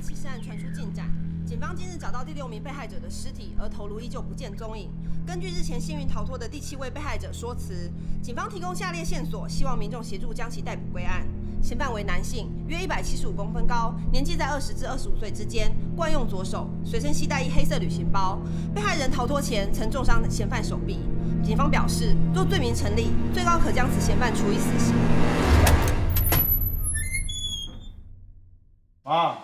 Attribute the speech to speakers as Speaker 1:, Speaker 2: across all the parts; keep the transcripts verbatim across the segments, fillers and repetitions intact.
Speaker 1: 弃尸案传出进展，警方今日找到第六名被害者的尸体，而头颅依旧不见踪影。根据日前幸运逃脱的第七位被害者说辞，警方提供下列线索，希望民众协助将其逮捕归案。嫌犯为男性，约一百七十五公分高，年纪在二十至二十五岁之间，惯用左手，随身携带一黑色旅行包。被害人逃脱前曾重伤嫌犯手臂。警方表示，若罪名成立，最高可将此嫌犯处以死刑。
Speaker 2: 妈，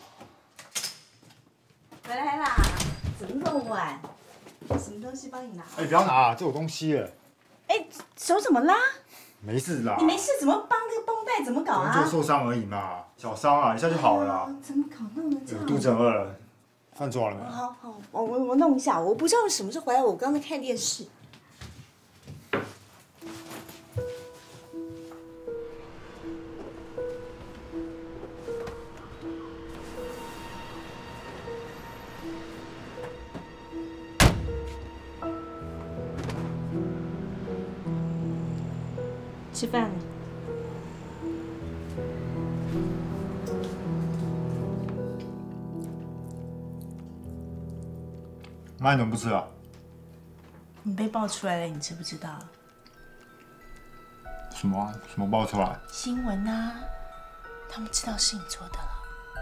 Speaker 3: 回来啦！怎么这么晚？什么东西帮你拿？
Speaker 2: 哎，不要拿，这有东西了。
Speaker 3: 哎，手怎么啦？
Speaker 2: 没事啦。
Speaker 3: 你没事怎么绑这个绷带？怎么搞啊？
Speaker 2: 就受伤而已嘛，小伤啊，一下就好了啦。
Speaker 3: 怎么搞弄得这样？
Speaker 2: 肚子很饿了，饭做好了没？
Speaker 3: 好好，我我我弄一下。我不知道你什么时候回来，我刚才看电视。吃饭了。
Speaker 2: 妈，你怎么不吃啊？
Speaker 3: 你被爆出来了，你知不知道？
Speaker 2: 什么？什么爆出来？
Speaker 3: 新闻啊，他们知道是你做的了。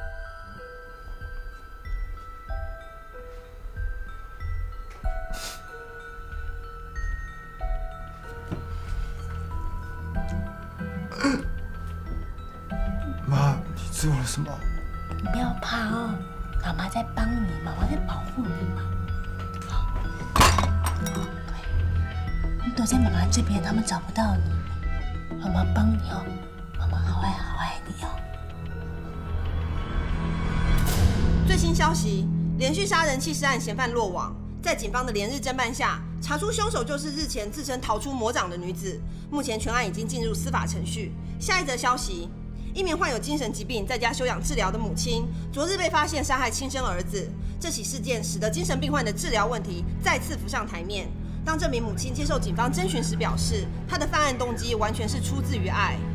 Speaker 2: 妈，你做了什么？
Speaker 3: 你不要怕哦，妈妈在帮你，妈妈在保护你嘛。好，对，你躲在妈妈这边，他们找不到你。妈妈帮你哦，妈妈好爱好爱你哦。
Speaker 1: 最新消息，连续杀人弃尸案嫌犯落网，在警方的连日侦办下，查出凶手就是日前自称逃出魔掌的女子。目前全案已经进入司法程序。下一则消息。一名患有精神疾病在家休养治疗的母亲，昨日被发现杀害亲生儿子。这起事件使得精神病患的治疗问题再次浮上台面。当这名母亲接受警方侦讯时表示，她的犯案动机完全是出自于爱。